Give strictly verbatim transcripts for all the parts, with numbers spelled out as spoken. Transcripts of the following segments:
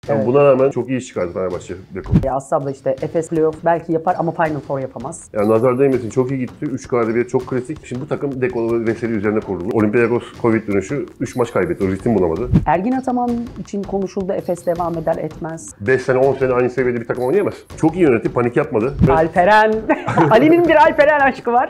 Yani Evet. buna rağmen çok iyi iş çıkardı Fenerbahçe Beko. Aslı abla işte Efes playoff belki yapar ama Final Four yapamaz. Yani nazar değmesin, çok iyi gitti. üç galibiyet çok kritik. Şimdi bu takım Dekolo ve Veseli üzerine kurulu. Olympiakos Covid dönüşü üç maç kaybetti. O ritim bulamadı. Ergin Ataman için konuşuldu. Efes devam eder etmez. beş sene on sene aynı seviyede bir takım oynayamaz. Çok iyi yönetti, panik yapmadı. Ve Alperen. Ali'nin bir Alperen aşkı var.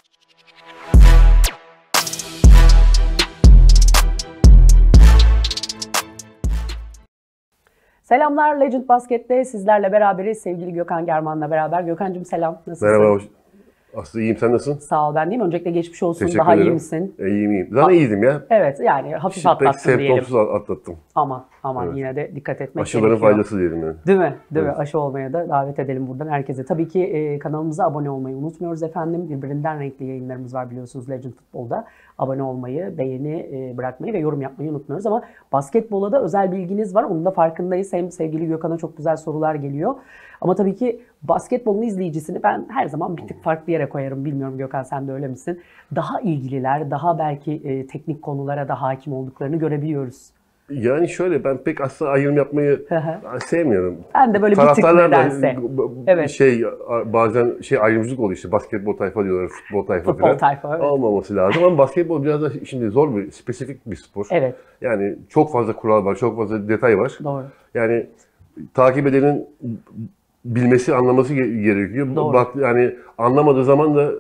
Selamlar, Legend Basket'te sizlerle beraberiz. Sevgili Gökhan German'la beraber. Gökhan'cığım selam, nasılsın? Merhaba, hoş. Aslı iyiyim, sen nasılsın? Sağ ol, ben değil mi? Öncelikle geçmiş olsun, Teşekkür daha ederim. iyi misin? E, iyiyim iyiyim. Zaten iyiydim ya. Evet, yani hafif Pek atlattın diyelim. semptomsuz atlattım. Ama ama Evet. yine de dikkat etmek Aşıların gerekiyor. faydası diyelim yani. Değil mi? Değil Evet. mi? Aşı olmaya da davet edelim buradan herkese. Tabii ki e, kanalımıza abone olmayı unutmuyoruz efendim. Birbirinden renkli yayınlarımız var biliyorsunuz Legend Futbol'da. Abone olmayı, beğeni e, bırakmayı ve yorum yapmayı unutmuyoruz. Ama basketbola da özel bilginiz var. Onun da farkındayız. Hem sevgili Gökhan'a çok güzel sorular geliyor. Ama tabii ki basketbolun izleyicisini ben her zaman bir tık farklı yere koyarım. Bilmiyorum Gökhan, sen de öyle misin? Daha ilgililer, daha belki e, teknik konulara da hakim olduklarını görebiliyoruz. Yani şöyle, ben pek aslında ayrım yapmayı sevmiyorum. Ben de böyle bir tık Taraftarlar da nedense. b- Evet. şey bazen şey ayrımcılık oluyor işte, basketbol tayfa diyorlar, futbol tayfa Futbol falan. tayfa, evet. Olmaması lazım ama basketbol biraz da şimdi zor bir, spesifik bir spor. Evet. Yani çok fazla kural var, çok fazla detay var. Doğru. Yani takip edenin bilmesi, anlaması ge- gerekiyor. Doğru. Bak yani anlamadığı zaman da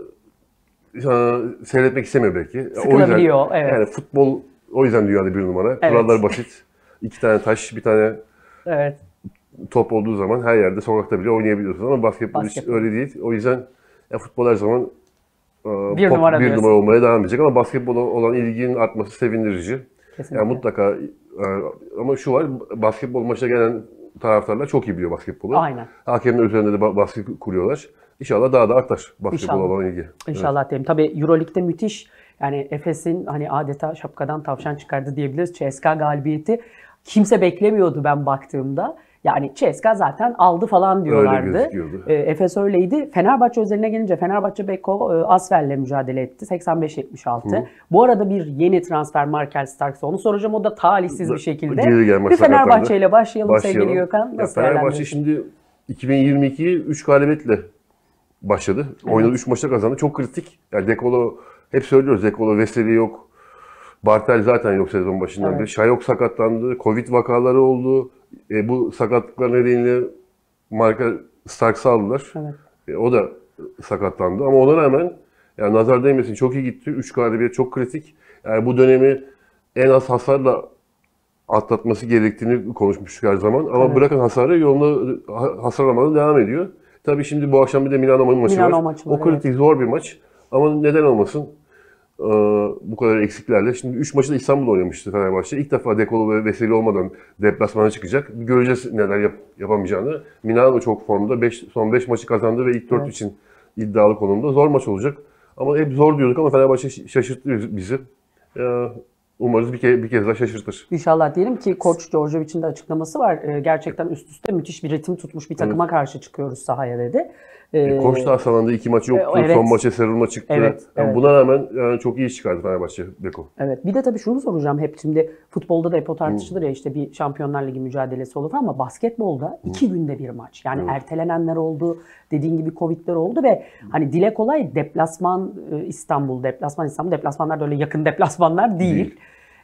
e, seyretmek istemiyor belki. Sıkılabiliyor, O yüzden, evet. Yani futbol o yüzden dünyada bir numara. Evet. Kurallar basit. İki tane taş, bir tane Evet. top olduğu zaman her yerde, sokakta bile oynayabiliyorsun ama basketbol, Basketbol. öyle değil. O yüzden ya futbol her zaman e, Bir pop, numara bir diyorsun. numara olmaya devam edecek ama basketbola olan ilginin artması sevindirici. Kesinlikle. Yani mutlaka e, ama şu var, basketbol maçına gelen taraftarlar çok iyi biliyor basketbolu. Aynen. Hakemler üzerinde de ba- baskı kuruyorlar. İnşallah daha da artar basketbol İnşallah. olan ilgi. İnşallah diyelim. Tabii Euroleague'de müthiş. Yani Efes'in hani adeta şapkadan tavşan çıkardı diyebiliriz. C S K A galibiyeti kimse beklemiyordu ben baktığımda. Yani C S K A zaten aldı falan diyorlardı. gözüküyordu. E, Efes öyleydi. Fenerbahçe özeline gelince Fenerbahçe Beko e, Asfel'le mücadele etti. seksen beş yetmiş altı. Bu arada bir yeni transfer Markel Starks. Onu soracağım. O da talihsiz bir şekilde. Geri gelmek Bir sakatlandı. Fenerbahçe ile başlayalım, Başlayalım. sevgili Gökhan. Ya Nasıl Fenerbahçe değerlendiriyorsun? şimdi iki bin yirmi ikiyi üç galibiyetle başladı. Oynadı, üç maçta kazandı. Çok kritik. Yani Dekolo, hep söylüyoruz, Dekolo, Veseli yok. Bartel zaten yok sezon başından Evet. beri. Şayok sakatlandı. Covid vakaları oldu. E, bu sakatlıklar nedeniyle Markel Starks'ı aldılar. Evet. E, o da sakatlandı ama ona rağmen yani nazar değmesin, çok iyi gitti. üç galibiyet çok kritik. Yani bu dönemi en az hasarla atlatması gerektiğini konuşmuştuk her zaman. Ama Evet. bırakın hasarı, yoluna ha- hasar almadan devam ediyor. Tabii şimdi bu akşam bir de Milano maçı Milano var. maçı var, O kritik, zor bir maç. Ama neden olmasın? Ee, bu kadar eksiklerle. Şimdi üç maçı da İstanbul'da oynamıştı Fenerbahçe. İlk defa Dekolo ve Veseli olmadan deplasmana çıkacak. Göreceğiz neler yap- yapamayacağını. Milano çok formda. Beş, son beş maçı kazandı ve ilk dört Evet. için iddialı konumda. Zor maç olacak. Ama hep zor diyorduk ama Fenerbahçe ş- şaşırttı bizi. Ee, umarız bir, ke- bir kez daha şaşırtır. İnşallah diyelim ki Koç Djordjevic'in de açıklaması var. Ee, gerçekten üst üste müthiş bir ritim tutmuş bir takıma karşı çıkıyoruz sahaya dedi. Ee, Koç da hastalandı. İki maçı yoktu. e, evet. Son maça Serun'a çıktı. Evet, Yani evet. buna rağmen yani çok iyi iş çıkardı Fenerbahçe Beko. Evet. Bir de tabii şunu soracağım hep, şimdi futbolda da hep o tartışılır ya, işte bir Şampiyonlar Ligi mücadelesi olur ama basketbolda iki günde bir maç. Yani ertelenenler oldu, dediğin gibi Covid'ler oldu ve hani dile kolay deplasman e, İstanbul, deplasman İstanbul, deplasmanlar da öyle yakın deplasmanlar değil.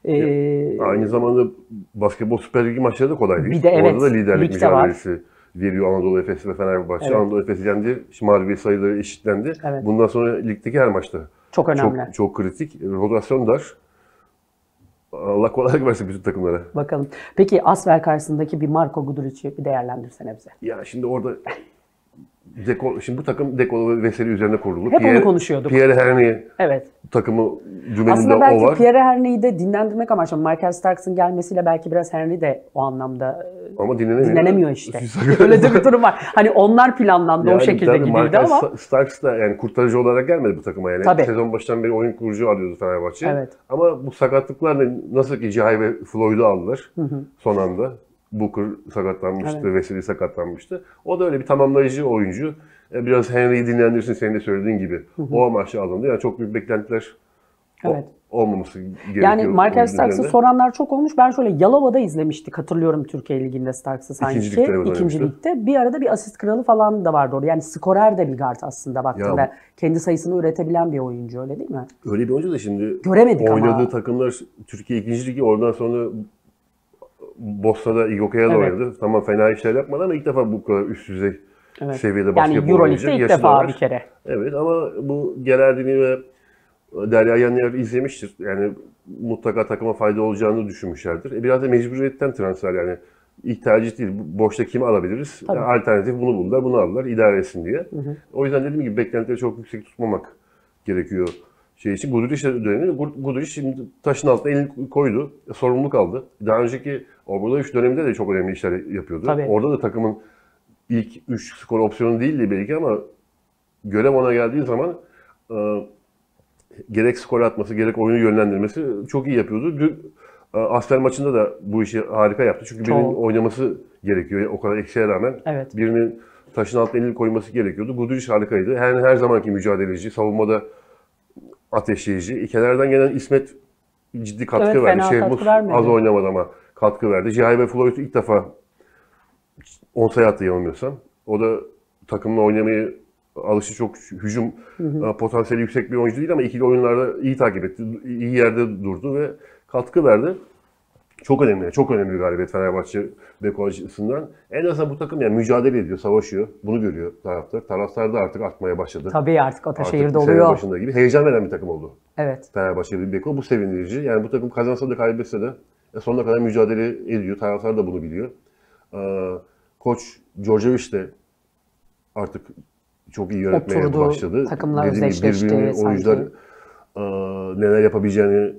Ee, Aynı zamanda basketbol Süper Ligi maçları da kolay değil. Bir de evet, Orada da liderlik ligde var. mücadelesi veriyor Anadolu Efes ve Fenerbahçe. Evet. Anadolu Efes yendi. Şimdi mağlubiyet sayıları eşitlendi. Evet. Bundan sonra ligdeki her maçta çok önemli. çok, çok kritik. Rotasyon dar. Allah kolaylık versin bütün takımlara. Bakalım. Peki Asvel karşısındaki bir Marko Guduric'i bir değerlendirsene bize. Ya şimdi orada Deko, şimdi bu takım Dekolo ve Veseli üzerine kurulu. Hep onu konuşuyorduk. Pierre Hernier Evet. takımı dümeninde Aslında o belki var. Pierre Henry'i de dinlendirmek amaçlı. Markel Starks'ın gelmesiyle belki biraz Henry de o anlamda Ama dinlenemiyor. dinlenemiyor işte. Öyle de bir durum var. Hani onlar planlandı, o Yani şekilde tabii gidildi Markel ama. Starks da yani kurtarıcı olarak gelmedi bu takıma yani. Tabii. Sezon başından beri oyun kurucu alıyordu Fenerbahçe. Evet. Ama bu sakatlıklarla nasıl ki Cihay ve Floyd'u aldılar son anda. Booker sakatlanmıştı, Evet. Veseli sakatlanmıştı. O da öyle bir tamamlayıcı oyuncu. E, Biraz Henry'i dinlendirsin, senin de söylediğin gibi. O amaçla alındı. Yani çok büyük beklentiler Evet. olmaması gerekiyor. Yani Michael oyunun Starks'ı üzerinde. soranlar çok olmuş. Ben şöyle Yalova'da izlemiştik. Hatırlıyorum Türkiye Ligi'nde Starks'ı sanki. İkinci ligde, evet, İkinci oynamıştı. ligde. Bir arada bir asist kralı falan da vardı orada. Yani skorer de bir guard aslında baktığında. Ya- Kendi sayısını üretebilen bir oyuncu, öyle değil mi? Öyle bir oyuncu da şimdi Göremedik ama. oynadığı takımlar Türkiye ikinci ligi, oradan sonra Bosna'da İGOKA'ya da Evet. oynadı. Tamam, fena işler yapmadı ama ilk defa bu kadar üst düzey Evet. seviyede Yani basketbol Euroleague'de oynayacak. ilk Yaşı da defa var. bir kere. Evet, ama bu Gerardini ve Derya Yanyer izlemiştir. Yani mutlaka takıma fayda olacağını düşünmüşlerdir. E biraz da mecburiyetten transfer, yani ilk tercih değil. Boşta kimi alabiliriz? Tabii. Yani alternatif bunu buldular, bunu aldılar, idare etsin diye. Hı hı. O yüzden dediğim gibi beklentileri çok yüksek tutmamak gerekiyor şey için. Guduric dönemi, Guduric şimdi taşın altına elini koydu, sorumluluk aldı. Daha önceki Obradoviç döneminde de çok önemli işler yapıyordu. Tabii. Orada da takımın ilk üç skor opsiyonu değildi belki ama görev ona geldiği zaman e, gerek skor atması, gerek oyunu yönlendirmesi çok iyi yapıyordu. Dün e, Asfer maçında da bu işi harika yaptı. Çünkü Çok. birinin oynaması gerekiyor o kadar eksiğe rağmen. Evet. Birinin taşın altına elini koyması gerekiyordu. Guduric harikaydı. Her, her zamanki mücadeleci, savunmada ateşleyici. Kenardan gelen İsmet ciddi katkı Evet, verdi. fena Şehmus katkı vermedi. az oynamadı ama katkı verdi. Cihay ve Floyd ilk defa on sayı attı yanılmıyorsam. O da takımla oynamayı alışı, çok hücum hı hı. potansiyeli yüksek bir oyuncu değil ama ikili oyunlarda iyi takip etti. İyi yerde durdu ve katkı verdi. Çok önemli, çok önemli bir galibiyet Fenerbahçe Beko açısından. En azından bu takım yani mücadele ediyor, savaşıyor. Bunu görüyor taraftar. Taraftar da artık artmaya başladı. Tabii artık Ataşehir'de Artık sene oluyor. başında gibi heyecan veren bir takım oldu. Evet. Fenerbahçe Beko, bu sevindirici. Yani bu takım kazansa da kaybetse de sonuna kadar mücadele ediyor. Taraftar da bunu biliyor. Ee, Koç Djordjevic de artık çok iyi yönetmeye Oturdu, başladı. takımlar Dediğim gibi özdeşleşti birbirini, sanki. oyuncular e, neler yapabileceğini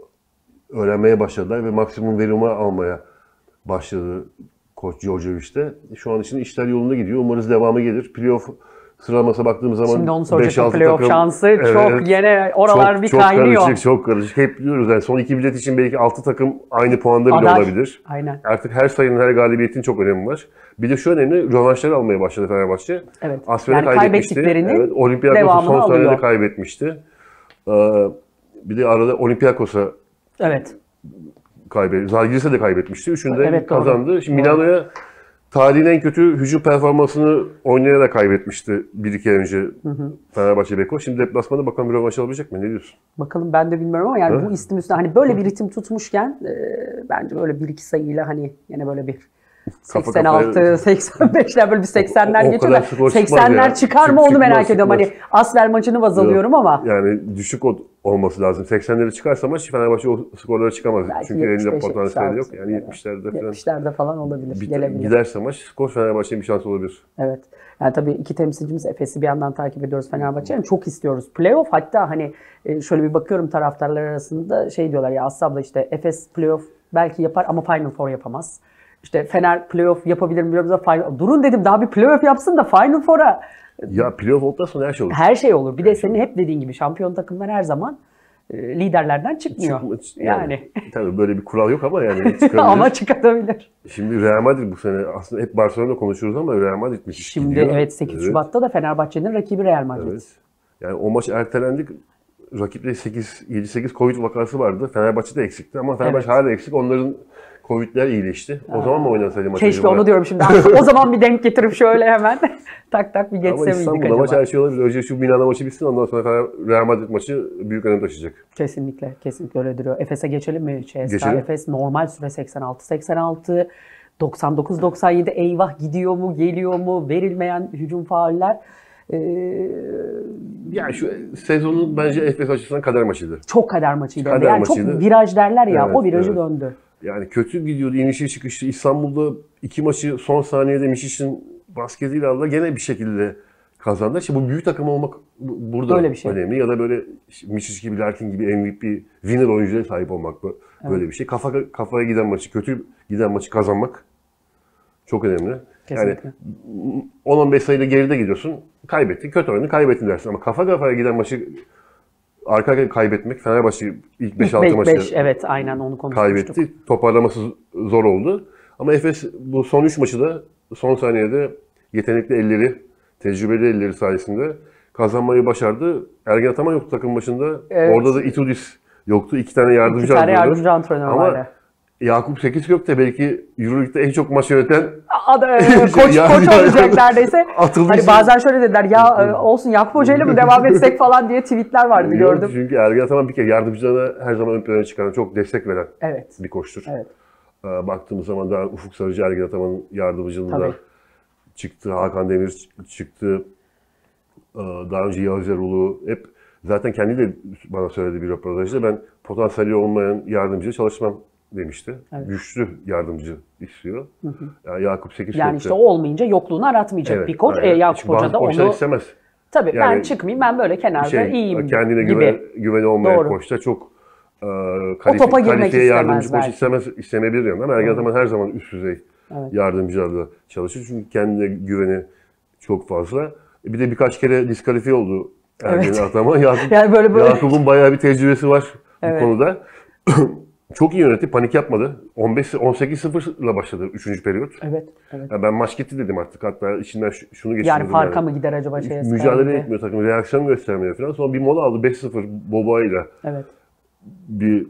öğrenmeye başladılar ve maksimum verimi almaya başladı Koç Djordjevic de. Şu an için işler yolunda gidiyor. Umarız devamı gelir. Playoff sıralamasına baktığımız zaman Şimdi onu beş soracaktım, altı playoff takım, şansı evet, çok yine oralar çok, bir çok kaynıyor. karışık, çok karışık. Hep diyoruz yani son iki bilet için belki altı takım aynı puanda bile Aday. olabilir. Aynen. Artık her sayının, her galibiyetin çok önemi var. Bir de şu önemli, rövanşları almaya başladı Fenerbahçe. Evet. Asfer'e Yani kaybetmişti. kaybettiklerinin Evet, Olympiakos'u devamını son alıyor. saniyede kaybetmişti. Ee, bir de arada Olympiakos'a Evet. kaybetti. Zalgiris'e de kaybetmişti. Üçünde Evet, doğru. kazandı. Şimdi Doğru. Milano'ya tarihin en kötü hücum performansını oynayarak kaybetmişti bir iki ay önce hı hı. Fenerbahçe Beko. Şimdi deplasmanda bakalım bir rövanş alabilecek mi? Ne diyorsun? Bakalım, ben de bilmiyorum ama yani Ha? bu istim üstüne hani böyle bir ritim tutmuşken e, bence böyle bir iki sayıyla hani yine böyle bir Kafa seksen altı kafaya- seksen beşler böyle bir seksenler O- o geçiyor kadar da skor çıkmaz seksenler ya. çıkar mı Çık- onu merak çıkmaz, ediyorum. Hani çıkmaz. Asfer maçını baz alıyorum ama Yani düşük o- olması lazım. seksenleri çıkarsa maç Fenerbahçe o skorlara çıkamaz. Belki Çünkü elinde yetmiş beş, potansiyel yetmiş yok. altı. Yani yetmişlerde falan yetmişlerde falan olabilir. bit- Gelebilir. giderse maç skor Fenerbahçe'nin bir şansı olabilir. Evet. Yani tabii iki temsilcimiz Efes'i bir yandan takip ediyoruz, Fenerbahçe. Yani çok istiyoruz playoff. Hatta hani e, şöyle bir bakıyorum taraftarlar arasında şey diyorlar ya, Aslı abla işte Efes playoff belki yapar ama Final Four yapamaz. İşte Fener playoff yapabilir mi bilmiyorum da Final... Durun dedim, daha bir playoff yapsın da Final Four'a Ya playoff olduktan sonra her şey olur. her şey olur. Bir de senin hep dediğin gibi şampiyon takımlar her zaman e, liderlerden çıkmıyor. Çıkma- yani. Tabii böyle bir kural yok ama yani çıkabilir. Ama çıkabilir. Şimdi Real Madrid bu sene aslında hep Barcelona konuşuyoruz ama Real Madrid müthiş Şimdi gidiyor. evet sekiz Şubat'ta da Fenerbahçe'nin rakibi Real Madrid. Evet. Yani o maç ertelendi. Rakipte sekiz yedi sekiz Covid vakası vardı. Fenerbahçe de eksikti ama Fenerbahçe Evet. hala eksik. Onların Covid'ler iyileşti. O zaman mı oynansaydı maç Keşke acaba? onu diyorum şimdi. O zaman bir denk getirip şöyle hemen tak tak bir Ama geçse miydik İstanbul'da acaba? maç her şey olabilir. Önce şu Milano maçı bitsin, ondan sonra Fener- Real Madrid maçı büyük önem taşıyacak. Kesinlikle, kesinlikle öyle duruyor. Efes'e geçelim mi? C S K A Geçelim. Efes normal süre seksen altı seksen altı, doksan dokuz doksan yedi, eyvah gidiyor mu, geliyor mu, verilmeyen hücum fauller. Ee, Yani şu sezonun bence Efes açısından kader maçıydı. çok kader maçıydı. Kader yani maçıydı. çok viraj derler ya, Evet, o virajı evet. döndü. Yani kötü gidiyordu, inişi çıkışlı. İstanbul'da iki maçı son saniyede Mişiş'in basketiyle aldı. Gene bir şekilde kazandı. İşte bu büyük takım olmak bu- burada Böyle bir şey. önemli. Ya da böyle işte Mişiş gibi, Larkin gibi M V P, winner oyuncuya sahip olmak bu- böyle bir şey. Kafa kafaya giden maçı, kötü giden maçı kazanmak çok önemli. Kesinlikle. Yani on on beş sayıyla geride gidiyorsun, kaybettin, kötü oyunu kaybettin dersin. Ama kafa kafaya giden maçı arka arkaya kaybetmek, Fenerbahçe ilk beş altı beş, maçı beş, evet aynen onu konuşmuştuk. kaybetti. Toparlaması zor oldu. Ama Efes bu son üç maçı da son saniyede yetenekli elleri, tecrübeli elleri sayesinde kazanmayı başardı. Ergin Ataman yoktu takım başında. Evet. Orada da Itudis yoktu. İki tane yardımcı İki tane antrenör. yardımcı antrenör Ama vardı. Yakup Sekizgök de belki Euroleague'de en çok maç yöneten Adı, koç, Ya- koç ya- olacak neredeyse. atıldı. Hani bazen şöyle dediler ya e, olsun Yakup Hoca ile mi devam etsek falan diye tweetler vardı Yok, gördüm. Çünkü Ergin Ataman bir kere yardımcılarına her zaman ön plana çıkaran, çok destek veren Evet. bir koçtur. Evet. Ee, Baktığımız zaman daha Ufuk Sarıcı, Ergin Ataman'ın yardımcılığında Tabii. çıktı. Hakan Demir çıktı. Ee, Daha önce Yağız Erol'u hep zaten kendi de bana söyledi bir röportajda, ben potansiyeli olmayan yardımcıyla çalışmam demişti. Evet. Güçlü yardımcı istiyor. Yani Yakup Sekizgök Yani de- işte o olmayınca yokluğunu aratmayacak Evet, bir koç. E, aynen. Yakup Çünkü bazı Hoca da koçlar onu istemez. tabii ben Yani çıkmayayım ben böyle kenarda Şey, iyiyim kendine gibi. güven, güveni olmayan Doğru. koçta çok e, O topa girmek kalifiye istemez yardımcı koç belki. istemez, istemeyebilir yani. Ama Ergin Ataman her zaman üst düzey Evet. yardımcılarla çalışır. Çünkü kendine güveni çok fazla. Bir de birkaç kere diskalifiye oldu Ergin Evet. Ataman. Yakup, Yani böyle böyle Yakup'un bayağı bir tecrübesi var Evet. bu konuda. Çok iyi yönetti, panik yapmadı. on beş on sekiz sıfırla başladı üçüncü periyot. evet evet. Yani ben maç gitti dedim artık. Hatta içinden şu- şunu geçirdim. Yani farka mı gider acaba şeye? Mücadele Skype'de? etmiyor takım, reaksiyon göstermiyor falan. Sonra bir mola aldı beş sıfır Boba ile. Evet. Bir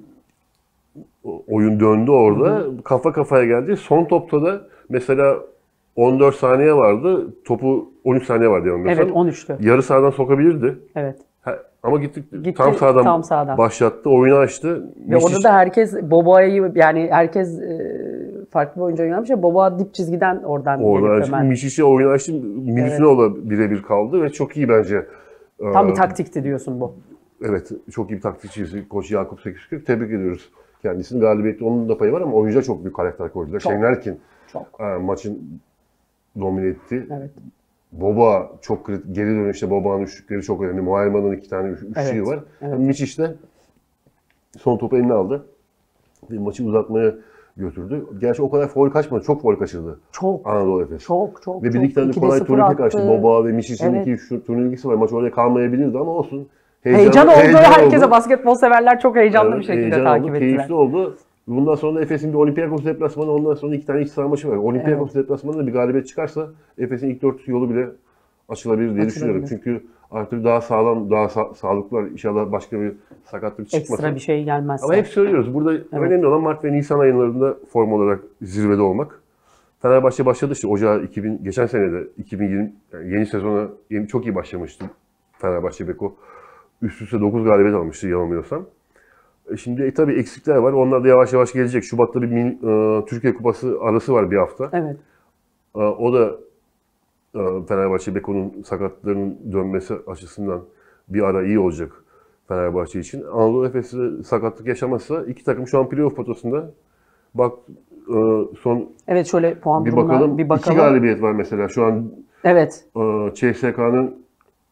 oyun döndü orada. Kafa kafaya geldi. Son topta da mesela on dört saniye vardı. Topu on üç saniye vardı yanılmıyorsam. Evet on üçtü. Yarı sahadan sokabilirdi. Evet. Ha, ama gittik Gitti, tam sahadan tam sahadan. başlattı. Oyunu açtı. Ve orada da herkes Boboa'yı yani herkes e, farklı bir oyuncu oynamış ya Boboa dip çizgiden oradan Orada gelip hemen. Mişiş'e oyunu açtı. Milutino'la birebir kaldı ve çok iyi bence. Tam Ee, bir taktikti diyorsun bu. Evet, çok iyi bir taktikçisi Koç Yakup Sekizgök. Tebrik ediyoruz kendisini. Galibiyette onun da payı var ama oyuncular çok büyük karakter koydular. Çok. Şenerkin Çok. e, maçın domine etti. Evet. Boba çok kritik. Geri dönüşte Boba'nın üçlükleri çok önemli. Muayman'ın iki tane üç- üçlüğü Evet, var. evet. Miçiş de son topu eline aldı. Ve maçı uzatmaya götürdü. Gerçi o kadar foul kaçmadı. Çok foul kaçırdı Çok. Anadolu Efes. Çok çok Ve çok. bir iki tane de İkide kolay sıfır turnike kaçtı. attı. Boba ve Miçiş'in Evet. iki üç turnuke ilgisi var. Maç oraya kalmayabilirdi ama olsun. Heyecan oldu. heyecan Herkese oldu. basketbol severler çok heyecanlı Evet, bir şekilde heyecan takip oldu, ettiler. keyifli oldu. Bundan sonra da Efes'in bir Olympiakos deplasmanı, ondan sonra iki tane iç saha maçı var. Olympiakos deplasmanında bir galibiyet çıkarsa Efes'in ilk dört yolu bile açılabilir diye Açılabilir. düşünüyorum. Çünkü artık daha sağlam, daha sa- sağlıklılar. İnşallah başka bir sakatlık çıkmasın. Ekstra bir şey gelmezse. Ama hep söylüyoruz. Burada önemli olan Mart ve Nisan aylarında form olarak zirvede olmak. Fenerbahçe başladı işte Ocağı iki bin geçen senede iki bin yirmi yani yeni sezona yeni, çok iyi başlamıştı Fenerbahçe Beko. Üst üste dokuz galibiyet almıştı yanılmıyorsam. E Şimdi e, tabii eksikler var. Onlar da yavaş yavaş gelecek. Şubat'ta bir min- e, Türkiye Kupası arası var bir hafta. Evet. E, o da e, Fenerbahçe Beko'nun sakatlarının dönmesi açısından bir ara iyi olacak Fenerbahçe için. Anadolu Efes'e sakatlık yaşamazsa iki takım şu an playoff potasında. Bak e, son Evet şöyle puan bir durumuna bakalım. bir İki bakalım. galibiyet var mesela. Şu an Evet. e, C S K'nın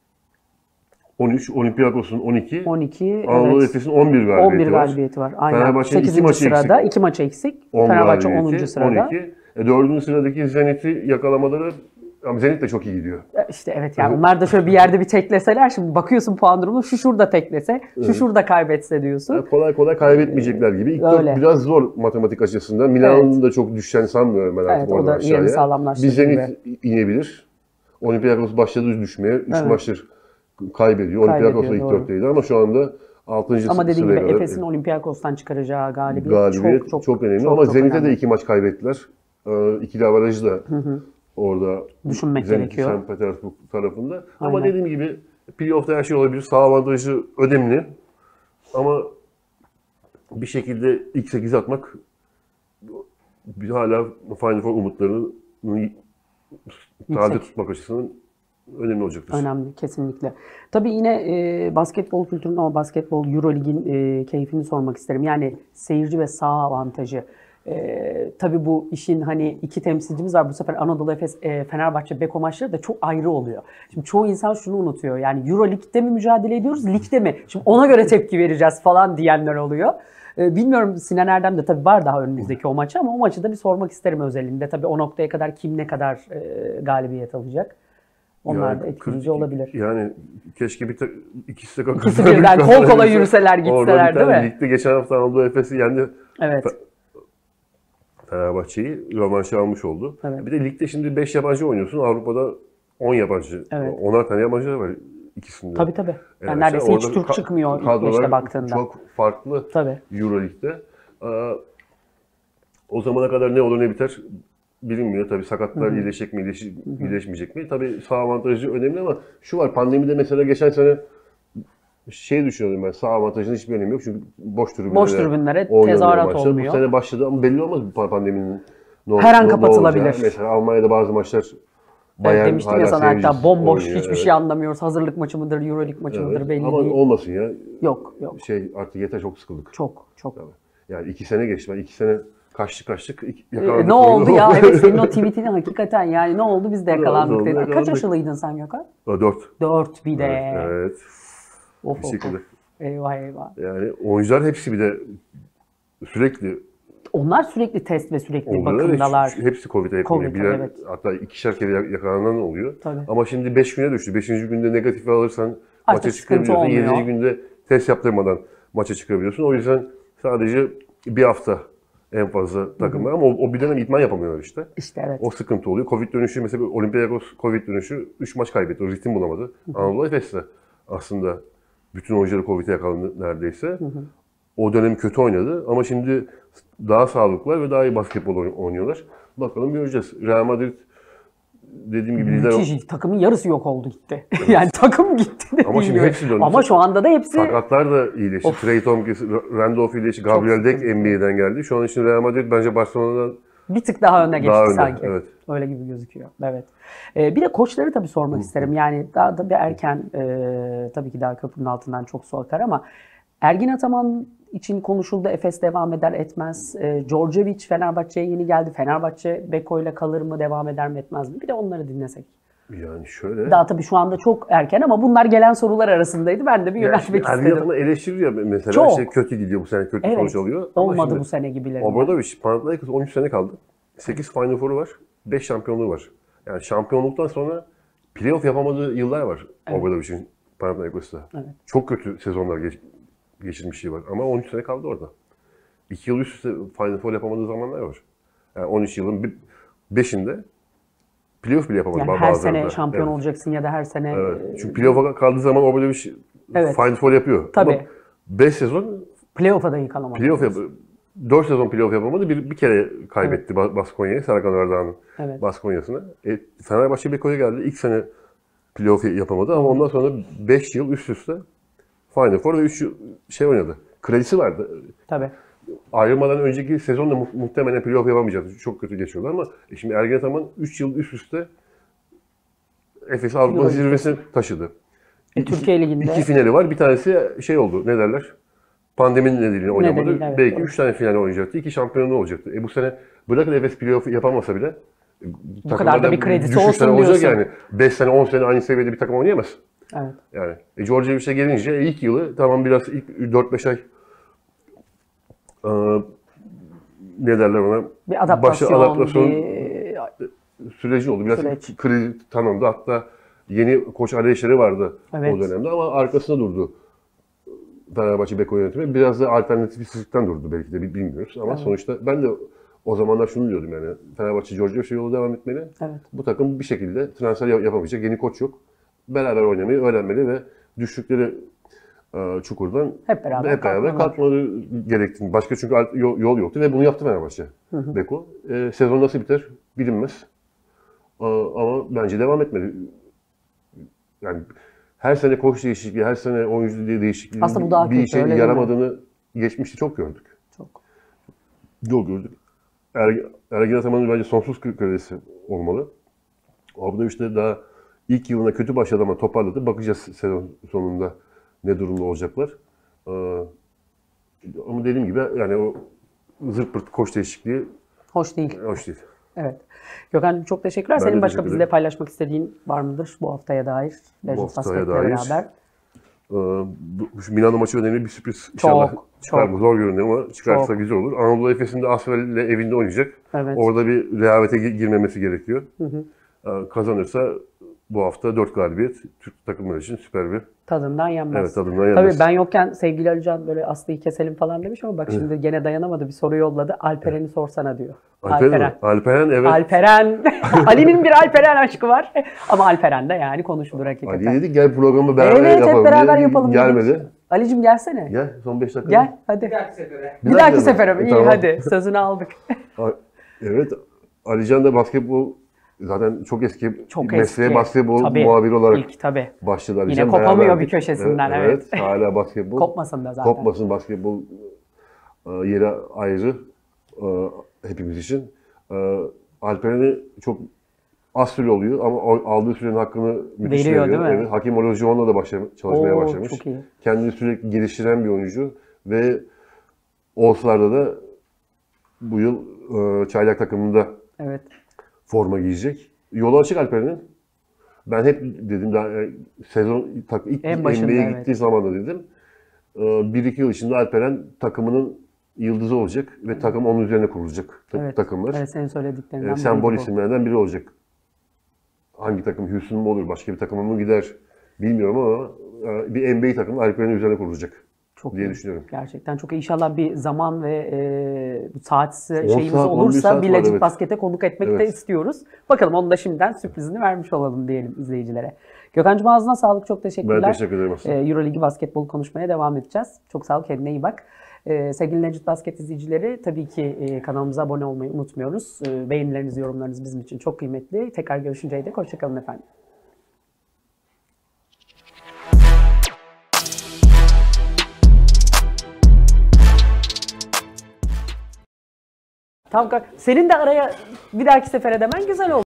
on üç, Olympiakos'un on iki, on iki. Anadolu Evet. Efes'in on bir galibiyeti on bir var. galibiyeti var. Aynen. Fenerbahçe'nin iki sekizinci maçı sırada. eksik. iki maç eksik. on Fenerbahçe galibiyeti, onuncu sırada. on iki. E, dördüncü sıradaki Zenit'i yakalamaları, ama Zenit de çok iyi gidiyor. İşte evet yani onlar da şöyle bir yerde bir tekleseler şimdi bakıyorsun puan durumuna şu şurada teklese, şu şurada kaybetse diyorsun. Yani kolay kolay kaybetmeyecekler gibi. İlk Öyle. dört biraz zor matematik açısından. Milano'nun da çok düşeceğini sanmıyorum ben artık Evet, o oradan da yerini aşağıya. sağlamlaştırdı Bir Zenit inebilir. Olympiakos başladı düşmeye. Üç Evet. maçtır kaybediyor. Olympiakos da ilk Kaybediyor, doğru. dörtteydi ama şu anda altıncı Ama dediğim sıraya gibi kadar- Efes'in Olympiakos'tan çıkaracağı galibiyet, galibiyet çok çok, çok önemli. çok, ama çok Zenit'e önemli. de iki maç kaybettiler. Ee, İkili avarajı da orada Düşünmek Zenit, gerekiyor. Sankt Petersburg tarafında. Ama Aynen. dediğim gibi playoff'ta her şey olabilir. Sağ avantajı önemli. Ama bir şekilde ilk sekize atmak bir hala Final Four umutlarını taze Yüksek. tutmak açısından önemli olacaktır. Önemli kesinlikle. Tabii yine e, basketbol kültürünün ama basketbol Eurolig'in e, keyfini sormak isterim. Yani seyirci ve saha avantajı. E, tabii bu işin hani iki temsilcimiz var. Bu sefer Anadolu Efes, e, Fenerbahçe, Beko maçları da çok ayrı oluyor. Şimdi çoğu insan şunu unutuyor. Yani Eurolig'de mi mücadele ediyoruz, ligde mi? Şimdi ona göre tepki vereceğiz falan diyenler oluyor. E, bilmiyorum Sinan Erdem de tabii var daha önümüzdeki o maçı ama o maçı da bir sormak isterim özelinde. Tabii o noktaya kadar kim ne kadar e, galibiyet alacak? Onlar Yani da etkileyici kırk- olabilir. Yani keşke bir ta- ikisi de İkisi birden kol kola yürüseler Orada gitseler bir değil tane mi? ligde geçen hafta Anadolu Efes'i yendi. Evet. Fenerbahçe'yi rövanşı almış oldu. Evet. Bir de ligde şimdi beş yabancı oynuyorsun. Avrupa'da on yabancı. Evet. onar tane yabancı var. ikisinde. Tabii tabii. Yani Yani neredeyse hiç orada Türk ka- çıkmıyor ilk kadrolar beşte baktığında. çok farklı Tabii. Euroleague'de. Ee, o zamana kadar ne olur ne biter bilinmiyor. Tabii sakatlar iyileşecek mi, iyileş, iyileşmeyecek mi? Tabii sağ avantajı önemli ama şu var, pandemide mesela geçen sene şey düşünüyorum ben, sağ avantajının hiçbir önemi yok çünkü boş tribünlere Boş tribünlere oynanıyor tezahürat maçlar. olmuyor. Bu sene başladı ama belli olmaz bu pandeminin ne, Her an ne- ne kapatılabilir. olacağı. Mesela Almanya'da bazı maçlar Evet, Bayern demiştim ya hala sana hatta seyircisiz bomboş oynuyor, hiçbir evet. şey anlamıyoruz. Hazırlık maçı mıdır, Euroleague maçı mıdır Evet. belli Ama değil. olmasın ya. Yok yok. Şey artık yeter, çok sıkıldık. Çok çok. Yani iki sene geçti. Ben iki sene kaçtık kaçtık iki- Ee, yakalandık. ne oldu ya? Evet, senin o tweet'in hakikaten yani ne oldu biz de yakalandık oldu, dedin. Kaç yakalandık. aşılıydın sen Gökhan? Dört. Dört bir de. Evet. evet. Of, Bir of, şekilde. of. Eyvah eyvah. Yani oyuncular hepsi bir de sürekli Onlar sürekli test ve sürekli onlara ve bakımdalar. hepsi Covid'e Covid, yakınıyor. Birer, evet. hatta ikişer kere yakalanan oluyor. Tabii. Ama şimdi beş güne düştü. Beşinci günde negatifi alırsan maça sıkıntı çıkabiliyorsun. olmuyor. Yedinci günde test yaptırmadan maça çıkabiliyorsun. O yüzden sadece bir hafta en fazla takımlar ama o, o bir dönem idman yapamıyorlar işte. İşte evet. O sıkıntı oluyor. Covid dönüşü mesela Olympiakos Covid dönüşü üç maç kaybetti. O ritim bulamadı. Anadolu Efes de aslında bütün oyuncuları Covid'e yakalandı neredeyse. Hı hı. O dönem kötü oynadı ama şimdi daha sağlıklılar ve daha iyi basketbol oynuyorlar. Bakalım göreceğiz. Real Madrid dediğim gibi lider... Müthiş. Takımın yarısı yok oldu gitti. Yani takım gitti dediğim Ama şimdi gibi. hepsi döndü. Ama şu anda da hepsi... Sakatlar da iyileşti. Trey Tompkins, Randolph iyileşti. Gabriel Deck N B A'den geldi. Şu an için Real Madrid bence Barcelona'dan bir tık daha öne geçti daha önde, sanki. evet. Öyle gibi gözüküyor. Evet. Ee, bir de koçları tabii sormak isterim. Yani daha da bir erken e, tabii ki daha köprünün altından çok su akar ama Ergin Ataman için konuşuldu. Efes devam eder etmez. E, Djordjevic Fenerbahçe'ye yeni geldi. Fenerbahçe Beko ile kalır mı, devam eder mi etmez mi? Bir de onları dinlesek. Yani şöyle... Daha tabii şu anda çok erken ama bunlar gelen sorular arasındaydı. Ben de bir yöneltmek yani istedim. Ergin eleştirir ya mesela Çok. işte kötü gidiyor bu sene, kötü Evet. sonuç alıyor. Ama Olmadı şimdi bu sene gibileri. Obradovic, Panathinaikos on üç sene kaldı. sekiz Final Four'u var. beş şampiyonluğu var. Yani şampiyonluktan sonra playoff yapamadığı yıllar var evet. Obradovic'in Panathinaikos'ta. Evet. Çok kötü sezonlar geç, geçirmişliği var. Ama on üç sene kaldı orada. iki yıl üst üste Final Four yapamadığı zamanlar var. Yani on üç yılın beşinde playoff bile yapamadı yani bazılarında. Her sene şampiyon evet. olacaksın ya da her sene... Evet. Çünkü playoff'a kaldığı zaman Obradovic evet. Final Four yapıyor. Tabii. Ama beş sezon playoff'a dahi kalamadı. Playoff yap dört sezon playoff yapamadı. Bir, bir kere kaybetti evet. Baskonya'yı, Serkan Ardağan'ın evet. Baskonya'sına. E, Fenerbahçe Beko'ya geldi. İlk sene playoff yapamadı ama ondan sonra beş yıl üst üste Final Four ve üç yıl şey oynadı. Kredisi vardı. Tabii. Ayrılmadan önceki sezonda mu muhtemelen playoff yapamayacaktı. Çok kötü geçiyordu ama e şimdi Ergin Ataman üç yıl üst üste Efes Avrupa zirvesine taşıdı. E, İki, Türkiye Ligi'nde. İki finali var. Bir tanesi şey oldu. Ne derler? Pandeminin nedeniyle oynamadı. Nedeniyle, evet, Belki evet. üç tane final oynayacaktı. iki şampiyonluğu olacaktı. E bu sene bırakın Efes playoff yapamasa bile bu kadar da bir kredisi olsun olacak diyorsun. yani. beş sene on sene aynı seviyede bir takım oynayamaz. Evet. Yani e, Djordjevic'e gelince ilk yılı tamam biraz ilk dört beş ay e, ne derler ona? Bir adaptasyon, Başı adaptasyon bir... süreci oldu. Biraz Süreç. kredi tanındı. Hatta yeni koç arayışları vardı evet. o dönemde ama arkasında durdu. Fenerbahçe Beko yönetimi biraz da alternatifsizlikten durdu belki de bilmiyoruz ama evet. sonuçta ben de o zamanlar şunu diyordum yani Fenerbahçe Djordjevic yolu devam etmeli. Evet. Bu takım bir şekilde transfer yapamayacak. Yeni koç yok. Beraber oynamayı öğrenmeli ve düştükleri e, çukurdan hep beraber, hep beraber kalkmaları gerektiğini. Başka çünkü yol, yol yoktu ve bunu yaptı Fenerbahçe. Hı hı. Beko. E, sezon nasıl biter bilinmez. E, ama bence devam etmeli. Yani her sene koç değişikliği, her sene oyuncu değişikliği aslında bu daha bir kötü, işe yaramadığını geçmişte çok gördük. Çok. Çok gördük. Er, Ergin Ataman'ın bence sonsuz kredisi olmalı. Orada işte daha ilk yılına kötü başladı ama toparladı. Bakacağız sezon sonunda ne durumda olacaklar. Ee, ama dediğim gibi yani o zırt pırt koç değişikliği hoş değil. Hoş değil. Evet. Gökhan çok teşekkürler. Ben Senin başka teşekkür bizle paylaşmak istediğin var mıdır bu haftaya dair? Bu haftaya dair. Beraber. Ee, bu, şu Milano maçı önemli bir sürpriz. İnşallah çok, çıkar çok. mı? Zor görünüyor ama çıkarsa Çok. güzel olur. Anadolu Efes'in de Asvel ile evinde oynayacak. Evet. Orada bir rehavete girmemesi gerekiyor. Hı hı. Ee, kazanırsa bu hafta dört galibiyet. Türk takımları için süper bir. Tadından yenmez. Evet, tadından yenmez. Tabii ben yokken sevgili Alican böyle Aslı'yı keselim falan demiş ama bak şimdi gene dayanamadı, bir soru yolladı. Alperen'i sorsana diyor. Alperen, Alperen. mi? Alperen evet. Alperen. Ali'nin bir Alperen aşkı var. Ama Alperen de yani konuşulur hakikaten. Ali dedi gel programı beraber evet, yapalım. hep beraber diye. yapalım. Gelmedi. dedik. Alicim gelsene. Gel son beş dakika. Gel hadi. Bir dahaki sefere. Bir dahaki mi? sefere mi? E, İyi tamam. hadi. Sözünü aldık. Evet. Alican da basketbol zaten çok eski Çok mesleğe eski. basketbol Tabii. muhabiri olarak İlk tabii. başladı Yine Alican. kopamıyor Beraberdik. bir köşesinden, evet. Hala basketbol. Kopmasın da zaten. Kopmasın basketbol e, yeri ayrı e, hepimiz için. E, Alperen'i çok az süre oluyor ama o- aldığı sürenin hakkını müthiş Veriyor, veriyor. değil mi? Evet, Hakim Olajuwon'la da başla- çalışmaya Oo, başlamış. çok iyi. Kendini sürekli geliştiren bir oyuncu ve All-Star'da da bu yıl e, çaylak takımında Evet. forma giyecek. Yolu açık Alperen'in. Ben hep dedim daha e, sezon tak, ilk En başında, N B A'ye evet. gittiği zaman da dedim. E, bir iki yıl içinde Alperen takımının yıldızı olacak ve takım onun üzerine kurulacak ta- Evet. takımlar. Evet, senin söylediklerinden E, biriydi sembol bu. isimlerden biri olacak. Hangi takım? Houston mu olur? Başka bir takıma mı gider? Bilmiyorum ama e, bir N B A takımı Alperen'in üzerine kurulacak Çok diye iyi. düşünüyorum. Gerçekten çok iyi. İnşallah bir zaman ve e, bu saat on şeyimiz saat, on bir olursa saat bir var, Legend evet. Basket'e konuk etmek de Evet. istiyoruz. Bakalım, onu da şimdiden sürprizini vermiş olalım diyelim izleyicilere. Gökhan'cığım ağzına sağlık. Çok teşekkürler. Ben teşekkür ederim aslında. E, Euroligi basketbol konuşmaya devam edeceğiz. Çok sağ ol. Kendine iyi bak. E, sevgili Legend Basket izleyicileri, tabii ki e, kanalımıza abone olmayı unutmuyoruz. E, beğenileriniz, yorumlarınız bizim için çok kıymetli. Tekrar görüşünceye dek hoşça kalın efendim. Tamam, senin de araya bir dahaki sefere demen güzel oldu.